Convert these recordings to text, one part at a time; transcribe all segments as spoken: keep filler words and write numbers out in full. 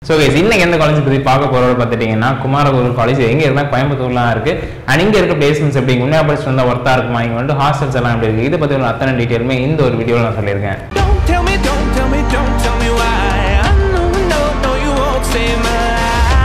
So guys, இன்னைக்கு எந்த college பத்தி பார்க்க போறோம் பார்த்துட்டீங்கன்னா குமாரகுரு காலேஜ் எங்க இருந்தா கோயம்புத்தூர்லாம் இருக்கு அண்ட் இங்க இருக்க பிளேஸ்மெண்ட்ஸ் எப்படி உண்மையா படிச்சு வந்தா ஒர்த்தா இருக்குமா இங்க வந்து ஹாஸ்டல்ஸ் எல்லாம் எப்படி இருக்கு இத பத்தி ஒரு அத்தனை டீடைலுமே இந்த ஒரு வீடியோல நான் சொல்லியிருக்கேன். Don't tell me, don't tell me, don't tell me why. I know, no, no, you won't save my life.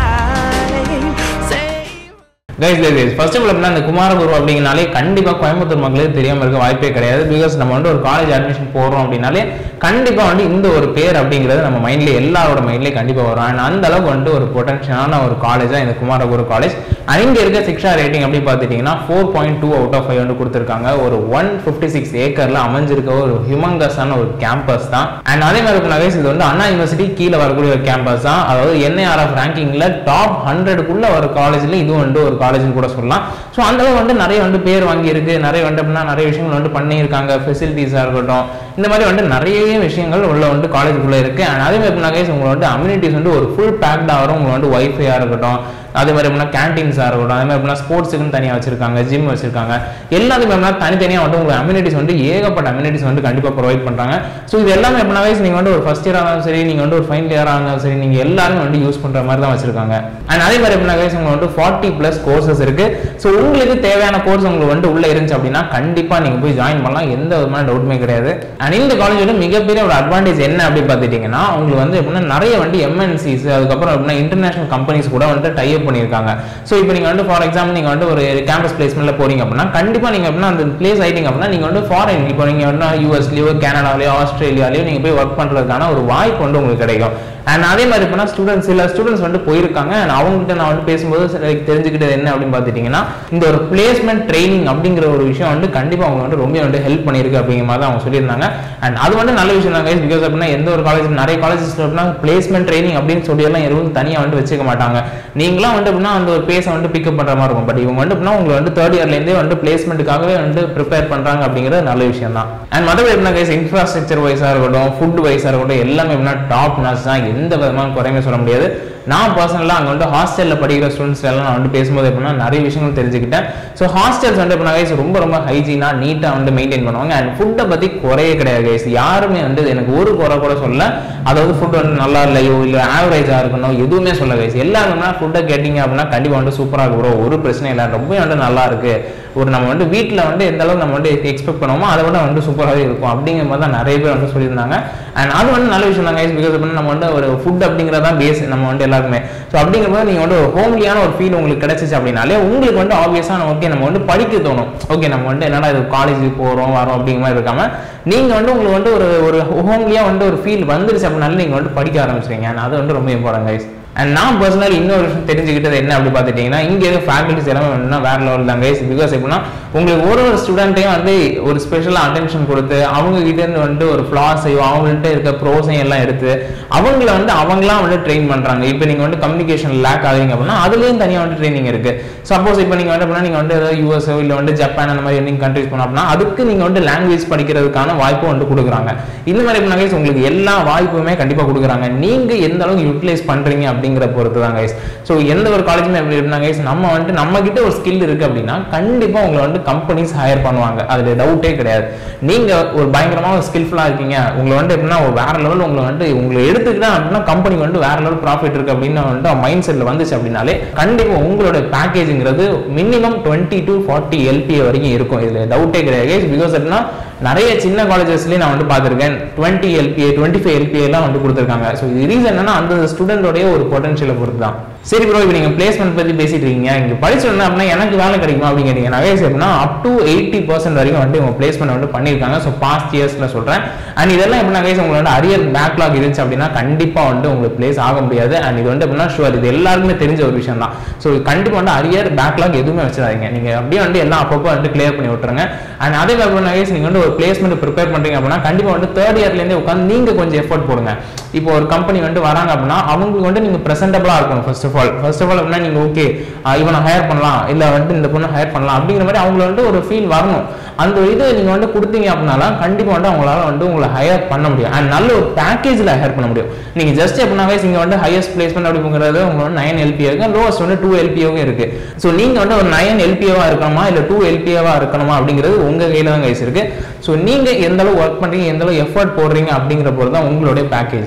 Guys, guys, first of all, இந்த குமாரகுரு அப்படிங்கனாலே கண்டிப்பா கோயம்புத்தூர் மக்களுக்கு தெரியாம இருக்க வாய்ப்பே கிடையாது. பிகாஸ் நம்ம வந்து ஒரு காலேஜ் அட்மிஷன் போறோம் அப்படினாலே கண்டிப்பா வந்து இந்த ஒரு பேர் அப்படிங்கிறது நம்ம மைண்ட்ல எல்லாரோட மைண்ட்லயே கண்டிப்பா வரும். அண்ட் அந்த அளவுக்கு வந்து ஒரு பொட்டன்ஷியலான ஒரு காலேஜா இந்த குமாரகுரு காலேஜ். அங்க இருக்க சிக்ஷா ரேட்டிங் அப்படி பார்த்துட்டீங்கன்னா four point two out of five வந்து கொடுத்துருக்காங்க. ஒரு ஒன் ஃபிஃப்டி சிக்ஸ் ஏக்கர்ல அமைஞ்சிருக்க ஒரு ஹியூமங்கஸான ஒரு கேம்பஸ் தான். அண்ட் அதே மாதிரி இருக்குன்னா இது வந்து அண்ணா யூனிவர்சிட்டி கீழே வரக்கூடிய ஒரு கேம்பஸ் தான். அதாவது என்ஐஆர்எஃப் ரேங்கிங்ல டாப் ஹண்ட்ரடுக்குள்ள ஒரு காலேஜ்ல இது வந்து ஒரு காலேஜ்னு கூட சொல்லலாம். ஸோ அந்த அளவு வந்து நிறைய வந்து பேர் வாங்கி இருக்கு, நிறைய வந்து அப்படின்னா நிறைய விஷயங்கள் வந்து பண்ணியிருக்காங்க. ஃபெசிலிட்டிஸா இருக்கட்டும், இந்த மாதிரி வந்து நிறைய விஷயங்கள் உள்ள வந்து காலேஜுக்குள்ள இருக்கு. அண்ட் அதே மாதிரி உங்களை வந்து அம்யூனிட்டிஸ் வந்து ஒரு ஃபுல் பேக்டா வரும். உங்களுக்கு வந்து வைஃபையா இருக்கட்டும், அதே மாதிரி எப்படின்னா கேன்டீன்ஸாக இருக்கட்டும், அதே மாதிரி எப்படின்னா ஸ்போர்ட்ஸுக்குன்னு தனியாக வச்சிருக்காங்க, ஜிம் வச்சிருக்காங்க. எல்லாத்துக்கும் எப்படின்னா தனித்தனியாக வந்து உங்களுக்கு அம்யூனிட்டிஸ் வந்து ஏகப்பட்ட அம்யூனிட்டிஸ் வந்து கண்டிப்பாக ப்ரொவைட் பண்ணுறாங்க. ஸோ இது எல்லாமே எப்படின்னா நீங்கள் வந்து ஒரு ஃபர்ஸ்ட் இயராக இருந்தாலும் சரி, நீங்கள் வந்து ஒரு ஃபைனல் இயராக இருந்தாலும் சரி, நீங்கள் எல்லாருமே வந்து யூஸ் பண்ணுற மாதிரி தான் வச்சிருக்காங்க. அண்ட் அதே மாதிரி எப்படின்னா உங்களுக்கு வந்து ஃபார்ட்டி பிளஸ் கோர்சஸ் இருக்கு. ஸோ உங்களுக்கு தேவையான கோர்ஸ் உங்களுக்கு வந்து உள்ள இருந்துச்சு அப்படின்னா கண்டிப்பாக நீங்கள் போய் ஜாயின் பண்ணலாம், எந்த விதமான டவுட்டுமே கிடையாது. அண்ட் இந்த காலேஜோட மிகப்பெரிய ஒரு அட்வான்டேஜ் என்ன அப்படின்னு பார்த்துட்டீங்கன்னா உங்களுக்கு வந்து எப்படின்னா நிறைய வந்து எம்என்சிஸ் அதுக்கப்புறம் எப்படின்னா இன்டர்நேஷனல் கம்பெனிஸ் கூட வந்து டைப் பண்ணிருக்காங்க. சோ இப்போ நீங்க வந்து ஃபார் எக்ஸாம்பிள் நீங்க வந்து ஒரு கேம்பஸ் பிளேஸ்மென்ட்ல போறீங்க அப்படின்னா கண்டிப்பா நீங்க அப்படின்னா அந்த பிளேஸ் ஆயிட்டீங்க அப்படின்னா நீங்க வந்து ஃபாரின் இப்போ நீங்க வந்து யூஎஸ்லயோ கனடாலயோ ஆஸ்திரேலியாலயோ நீங்க போய் ஒர்க் பண்றதுக்கான ஒரு வாய்ப்பு வந்து உங்களுக்கு கிடைக்கும். அண்ட் அதே மாதிரி இப்போ ஸ்டூடெண்ட்ஸ் சில ஸ்டூடெண்ட்ஸ் வந்து போயிருக்காங்க. அண்ட் அவங்ககிட்ட நான் வந்து பேசும்போது தெரிஞ்சுக்கிட்டது என்ன அப்படின்னு பார்த்துட்டீங்கன்னா இந்த ஒரு பிளேஸ்மெண்ட் ட்ரைனிங் அப்படிங்கிற ஒரு விஷயம் வந்து கண்டிப்பா அவங்க வந்து ரொம்ப வந்து ஹெல்ப் பண்ணிருக்கு அப்படிங்கிற மாதிரி அவங்க சொல்லியிருந்தாங்க. அண்ட் அது வந்து நல்ல விஷயம் தான் கைஸ். பிகாஸ் அப்படின்னா எந்த ஒரு காலேஜ் நிறைய காலேஜஸ்ல அப்படின்னா பிளேஸ்மெண்ட் ட்ரைனிங் அப்படின்னு சொல்லி எல்லாம் எதுவும் தனியாக வந்து வச்சுக்க மாட்டாங்க. நீங்களாம் வந்து அப்படின்னா அந்த ஒரு பேஸை வந்து பிக்கப் பண்ற மாதிரி இருக்கும். பட் இவங்க வந்து அப்படின்னா உங்களுக்கு வந்து தேர்ட் இயர்ல இருந்தே வந்து பிளேஸ்மெண்ட்டுக்காகவே வந்து ப்ரிப்பேர் பண்றாங்க அப்படிங்கிறது நல்ல விஷயம் தான். அண்ட் மற்றபடி எப்படின்னா கைஸ் இன்ஃப்ராஸ்ட்ரக்சர் வைஸா இருக்கட்டும், ஃபுட் வைஸா இருக்கட்டும், எல்லாமே எப்படின்னா டாப் நாச் தான், எந்த விதமான குறையுமே சொல்ல முடியாது. நான் பர்சனலாக அங்கே வந்து ஹாஸ்டலில் படிக்கிற ஸ்டூடெண்ட்ஸ் எல்லாம் நான் வந்து பேசும்போது எப்படின்னா நிறைய விஷயங்கள் தெரிஞ்சுக்கிட்டேன். ஸோ ஹாஸ்டல்ஸ் வந்து எப்படின்னா கைஸ் ரொம்ப ரொம்ப ஹைஜீனாக நீட்டாக வந்து மெயின்டைன் பண்ணுவாங்க. அண்ட் ஃபுட்டை பற்றி குறையே கிடையாது கைஸ். யாருமே வந்து எனக்கு ஒரு குறை கூட சொல்ல, அதாவது ஃபுட் வந்து நல்லா இல்லையோ இல்லை ஆவரேஜாக இருக்கணும் எதுவுமே சொல்ல கைஸ். எல்லாருமே ஃபுட்டை கேட்டிங்க அப்படின்னா கண்டிப்பாக வந்து சூப்பராக இருக்கும், ஒரு பிரச்சனை இல்லை, ரொம்ப வந்து நல்லா இருக்கு. ஒரு நம்ம வந்து வீட்டில் வந்து எந்த அளவுக்கு நம்ம வந்து எக்ஸ்பெக்ட் பண்ணுவோமோ அதை விட வந்து சூப்பராகவே இருக்கும் அப்படிங்கிற மாதிரி தான் நிறைய பேர் வந்து சொல்லியிருந்தாங்க. அண்ட் அது வந்து நல்ல விஷயம் தான் கைஸ். பிகாஸ் அப்படின்னா நம்ம வந்து ஒரு ஃபுட் அப்படிங்கிறதான் பேஸ் நம்ம வந்து எல்லாருமே. ஸோ அப்படிங்கிறப்ப நீங்கள் வந்து ஒரு ஹோம்லியான ஒரு ஃபீல் உங்களுக்கு கிடைச்சிச்சு அப்படின்னாலே உங்களுக்கு வந்து ஆப்வியஸாக ஓகே நம்ம வந்து படிக்க தோணும். ஓகே நம்ம வந்து என்னடா இது காலேஜுக்கு போகிறோம் வரோம் அப்படிங்கிற மாதிரி இருக்காம நீங்கள் வந்து உங்களுக்கு வந்து ஒரு ஒரு ஹோம்லியாக வந்து ஒரு ஃபீல் வந்துருச்சு அப்படின்னாலே நீங்கள் வந்து படிக்க ஆரம்பிச்சிருங்க. அண்ட் அது வந்து ரொம்ப இம்பார்ட்டன்ட் கைஸ். அண்ட் நான் பர்சனலி இன்னொரு விஷயம் தெரிஞ்சுக்கிட்டது என்ன அப்படி பார்த்துட்டீங்கன்னா இங்கே இருக்க ஃபேக்கல்டிஸ் எல்லாமே வேற லெவல் தான் கைஸ். பிகாஸ் எப்படின்னா உங்களுக்கு ஒரு ஒரு ஸ்டூடெண்ட்டையும் வந்து ஒரு ஸ்பெஷலாக அட்டென்ஷன் கொடுத்து அவங்க கிட்ட இருந்து வந்து ஒரு ஃபிளாஸையும் அவங்கள்ட்ட இருக்க ப்ரோஸையும் எல்லாம் எடுத்து அவங்கள வந்து அவங்களாம் வந்து ட்ரெயின் பண்ணுறாங்க. இப்போ நீங்கள் வந்து கம்யூனிகேஷன் லேக் ஆகுறீங்க அப்படின்னா அதுலேயும் தனியாக வந்து ட்ரைனிங் இருக்கு. சப்போஸ் இப்போ நீங்கள் வந்து அப்படின்னா நீங்கள் வந்து ஏதாவது யூஎஸ்ஓ இல்லை வந்து ஜப்பான் அந்த மாதிரி எந்த கண்ட்ரிஸ் போனோம் அப்படின்னா அதுக்கு நீங்கள் வந்து லாங்குவேஜ் படிக்கிறதுக்கான வாய்ப்பும் வந்து கொடுக்குறாங்க. இந்த மாதிரி எப்படின்னா கைஸ் உங்களுக்கு எல்லா வாய்ப்புமே கண்டிப்பாக கொடுக்குறாங்க. நீங்கள் எந்த அளவுக்கு யூட்டிலைஸ் பண்ணுறீங்க அப்படிங்கிற பொறுத்து தான் கைஸ். ஸோ எந்த ஒரு காலேஜுமே எப்படி இருந்தா கைஸ் நம்ம வந்து நம்ம கிட்ட ஒரு ஸ்கில் இருக்கு அப்படின்னா கண்டிப்பா உங்களை வந்து கம்பெனிஸ் ஹையர் பண்ணுவாங்க, அதுல டவுட்டே கிடையாது. நீங்க ஒரு பயங்கரமான ஒரு ஸ்கில்ஃபுல்லா இருக்கீங்க, உங்களை வந்து எப்படின்னா வேற லெவல் உங்களை வந்து உங்களை எடுத்துக்கிட்டா அப்படின்னா கம்பெனி வந்து வேற லெவல் ப்ராஃபிட் இருக்கு அப்படின்னு வந்து மைண்ட் செட்ல வந்துச்சு அப்படின்னாலே கண்டிப்பா உங்களோட பேக்கேஜ்ங்கிறது minimum twenty to forty LPA வரைக்கும் இருக்கும், இதுல டவுட்டே கிடையாது கைஸ். பிகாஸ் அப்படின்னா நிறைய சின்ன காலேஜஸ்லயே நான் வந்து பார்த்துருக்கேன் twenty LPA twenty five LPA எல்லாம் வந்து கொடுத்துருக்காங்க. ஸோ இது ரீசன் என்னன்னா அந்த ஸ்டூடெண்டோடைய ஒரு பொட்டன்ஷியலை பொறுத்து தான். சரி ப்ரோ, இப்போ நீங்க பிளேஸ்மெண்ட் பத்தி பேசிட்டு இருக்கீங்க, இங்க படிச்சோன்னா அப்படின்னா எனக்கு வேலை கிடைக்குமா அப்படின்னு கேட்டீங்க. நிறைய சேர்னா அப் டு எயிட்டி பர்சன்ட் வரைக்கும் வந்து உங்க பிளேஸ்மெண்ட் வந்து பண்ணியிருக்காங்க. ஸோ பாஸ்ட் இயர்ஸ்ல சொல்றேன். அண்ட் இதெல்லாம் எப்படின்னா கைஸ் உங்களுக்கு வந்து அரியர் பேக்லாக் இருந்துச்சு அப்படின்னா கண்டிப்பா வந்து உங்களுக்கு பிளேஸ் ஆக முடியாது. அண்ட் இது வந்து எப்படின்னா ஷுவர் இது எல்லாருக்குமே தெரிஞ்ச ஒரு விஷயம் தான். ஸோ கண்டிப்பா வந்து அரியர் பேக்லாக் எதுவுமே வச்சிடாதீங்க, நீங்க அப்படியே வந்து எல்லாம் அப்பப்போ வந்து கிளியர் பண்ணி விட்டுருங்க. அண்ட் அதே மாதிரி கைஸ் நீங்க வந்து ஒரு பிளேஸ்மெண்ட் ப்ரிப்பேர் பண்றீங்க அப்படின்னா கண்டிப்பா வந்து தேர்ட் இயர்ல இருந்தே உட்காந்து நீங்க கொஞ்சம் எஃபோர்ட் போடுங்க. இப்போ ஒரு கம்பெனி வந்து வராங்க அப்படின்னா அவங்களுக்கு வந்து நீங்க பிரசன்டபிளா இருக்கணும். First of all first of all அப்படின்னா நீங்க ஓகே இவனை ஹையர் பண்ணலாம் இல்ல வந்து இந்த பொண்ணு ஹையர் பண்ணலாம் அப்படிங்கிற மாதிரி அவங்களை வந்து ஒரு ஃபீல் வரணும். அந்த இது நீங்க வந்து கொடுத்தீங்க அப்படின்னா கண்டிப்பா வந்து அவங்களால வந்து உங்களை ஹையர் பண்ண முடியும். அண்ட் நல்ல ஒரு பேக்கேஜ்ல ஹையர் பண்ண முடியும். நீங்க ஜஸ்ட் எப்படின்னா இங்க வந்து ஹையஸ்ட் பிளேஸ்மெண்ட் அப்படிங்கிறது உங்களுக்கு வந்து நைன் எல்பிஏ இருக்கு, லோவஸ்ட் வந்து டூ எல்பிஏவும் இருக்கு. ஸோ நீங்க வந்து ஒரு நைன் எல்பிஏவா இருக்கணுமா இல்ல டூ எல்பிஏவா இருக்கணுமா அப்படிங்கிறது உங்க கையில தான் கைஸ் இருக்கு. ஸோ நீங்க எந்த அளவு ஒர்க் பண்றீங்க, எந்த அளவு எஃபர்ட் போடுறீங்க அப்படிங்கிற போது தான் உங்களுடைய பேக்கேஜ்.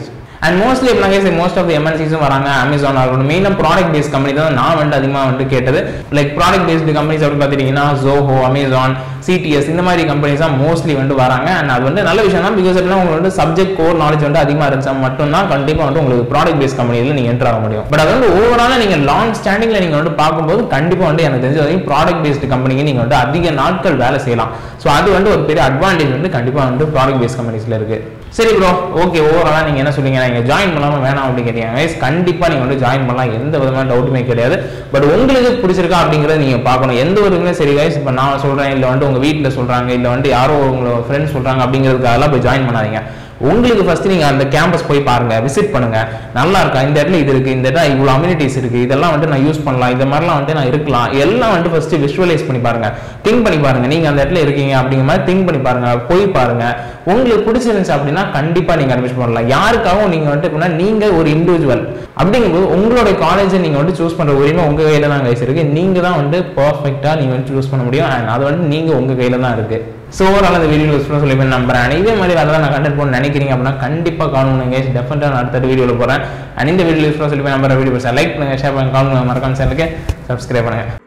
அண்ட் மோஸ்ட்லி எப்படின்னா guys மோஸ்ட் ஆஃப் எம்என்சிஸும் வராங்க. அமேசான் ஆகட்டும் மெயினாக ப்ராடக்ட் பேஸ்ட் கம்பெனி தான் நான் வந்து அதிகமாக வந்து கேட்டது. லைக் ப்ராடக்ட் பேஸ்டு கம்பெனிஸ் அப்படின்னு பார்த்துட்டீங்கன்னா ஜோஹோ, அமேசான், சிடிஎஸ் இந்த மாதிரி கம்பெனிஸ் தான் மோஸ்ட்லி வந்து வராங்க. அண்ட் அது வந்து நல்ல விஷயம் தான். பிகாஸ் எப்படின்னா உங்களுக்கு வந்து சப்ஜெக்ட் கோர் நாலேஜ் வந்து அதிகமாக இருந்துச்சா மட்டும்தான் கண்டிப்பாக வந்து உங்களுக்கு ப்ராடக்ட் பேஸ்ட் கம்பெனியில் நீங்கள் என்டர் ஆக முடியும். பட் அது வந்து ஓவராலாக நீங்கள் லாங் ஸ்டாண்டிங்கில் நீங்கள் வந்து பார்க்கும்போது கண்டிப்பாக வந்து எனக்கு தெரிஞ்ச வரைக்கும் ப்ராடக்ட் பேஸ்டு கம்பெனிக்கு நீங்கள் வந்து அதிக நாட்கள் வேலை செய்யலாம். ஸோ அது வந்து ஒரு பெரிய அட்வான்டேஜ் வந்து கண்டிப்பாக வந்து ப்ராடக்ட் பேஸ்ட் கம்பெனிஸில் இருக்கு. சரி ப்ரோ, ஓகே, ஓவராலாக நீங்கள் என்ன சொல்றீங்க, நீங்கள் ஜாயின் பண்ணாமல் வேணாம் அப்படின்னு கேட்டீங்க. கண்டிப்பாக நீங்கள் வந்து ஜாயின் பண்ணலாம், எந்த விதமான டவுட்டுமே கிடையாது. பட் உங்களுக்கு பிடிச்சிருக்கா அப்படிங்கிறத நீங்கள் பார்க்கணும். எந்த ஒரு சரி கைஸ் இப்போ நான் சொல்கிறேன் இல்லை வந்து உங்கள் வீட்டில் சொல்கிறாங்க இல்லை வந்து யாரோ உங்களோட ஃப்ரெண்ட்ஸ் சொல்கிறாங்க அப்படிங்கிறதுக்காகலாம் போய் ஜாயின் பண்ணாதீங்க. உங்களுக்கு ஃபர்ஸ்ட் நீங்க அந்த கேம்பஸ் போய் பாருங்க, விசிட் பண்ணுங்க, நல்லா இருக்கா, இந்த இடத்துல இது இருக்கு, இந்த இடத்துல இவ்வளவு அம்யூனிட்டிஸ் இருக்கு, இதெல்லாம் வந்து நான் யூஸ் பண்ணலாம், இந்த மாதிரிலாம் வந்து நான் இருக்கலாம், எல்லாம் வந்து ஃபர்ஸ்ட் விஷுவலைஸ் பண்ணி பாருங்க, திங்க் பண்ணி பாருங்க. நீங்க அந்த இடத்துல இருக்கீங்க அப்படிங்கிற மாதிரி திங்க் பண்ணி பாருங்க, போய் பாருங்க. உங்களுக்கு பிடிச்சிருந்துச்சு அப்படின்னா கண்டிப்பா நீங்க அட்மிஷன் பண்ணலாம். யாருக்காகவும் நீங்க வந்து நீங்க ஒரு இண்டிவிஜுவல் அப்படிங்கும்போது உங்களுடைய காலேஜை நீங்க வந்து சூஸ் பண்ற உரிமை உங்க கையில தான் கைஸ் இருக்கு. நீங்க தான் வந்து பர்ஃபெக்டா நீங்க வந்து சூஸ் பண்ண முடியும். அண்ட் அது வந்து நீங்க உங்க கையில தான் இருக்கு. ஸோ ஓவரால் அந்த வீடியோ யூஸ் பண்ண சொல்லி நம்புறேன். இதே மாதிரி அதை நான் கண்டென்ட் போட நினைக்கிறீங்க அப்படின்னா கண்டிப்பாக காணுங்க கைஸ், டெஃபினட்டாக நான் அடுத்த வீடியோவில் போகிறேன். அண்ட் இந்த வீடியோ யூஸ் பண்ண சொல்லி நம்புற வீடியோ லைக் பண்ணுங்க, ஷேர் பண்ணுங்க, காணுங்க, மறக்காம சேனலுக்கு சப்ஸ்கிரைப் பண்ணுங்க.